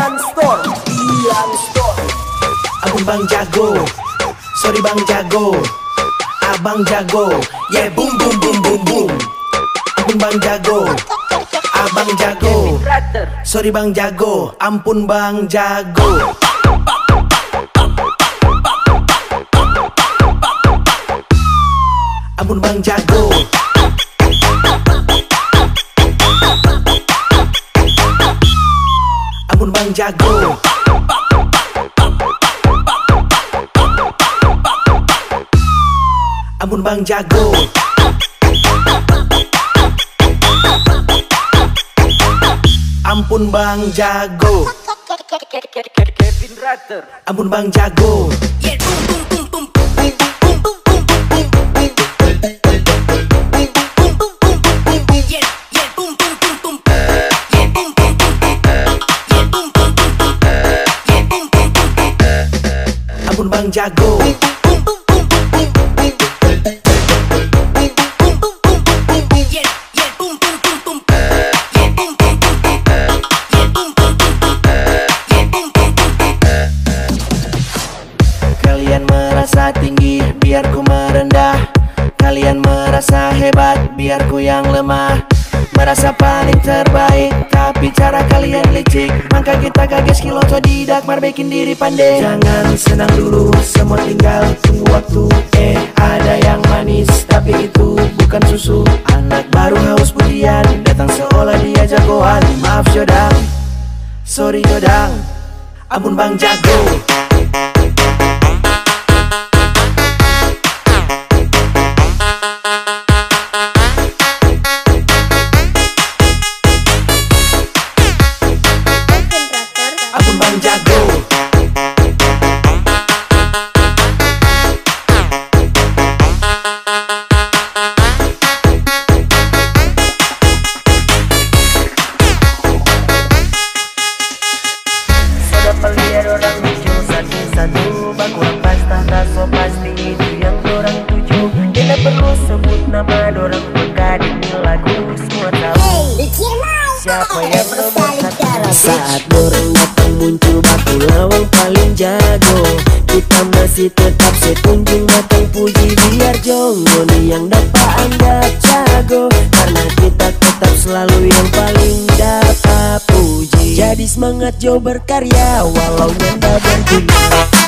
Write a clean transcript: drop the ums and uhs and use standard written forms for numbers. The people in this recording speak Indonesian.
Ian Store. Ampun Bang Jago, sorry Bang Jago, Abang Jago, yeah boom boom boom boom boom. Ampun Bang Jago, Abang Jago, sorry Bang Jago, ampun Bang Jago. Ampun Bang Jago. Ampun Bang Jago. Ampun Bang Jago. Ampun Bang Jago. Ampun Bang Jago. Ampun Bang Jago. Kalian merasa tinggi, biar ku merendah. Kalian merasa hebat, biar ku yang lemah. Merasa paling terbaik, tapi cara kalian licik. Maka kita kaget kilo otodidak, marbekin diri pandai. Jangan senang dulu, semua tinggal tunggu waktu. Ada yang manis, tapi itu bukan susu. Anak baru haus pujian, datang seolah dia jagoan. Maaf Jodang, sorry Jodang. Ampun Bang Jago. Ampun Bang Jago. Sudah melihat orang lucu satu-satu, baku lepas tata so pasti itu yang dorang tuju. Tidak perlu sebut nama dorang peka di lagu, semua tahu siapa yang nomor satu. Saat dorang datang muncul baku lawang paling jago. Kita masih tetap sekunjung datang puji, biar jongo nih yang dapat anggap jago. Karena kita tetap selalu yang paling dapat puji. Jadi semangat Jo berkarya walau nyanda berguna.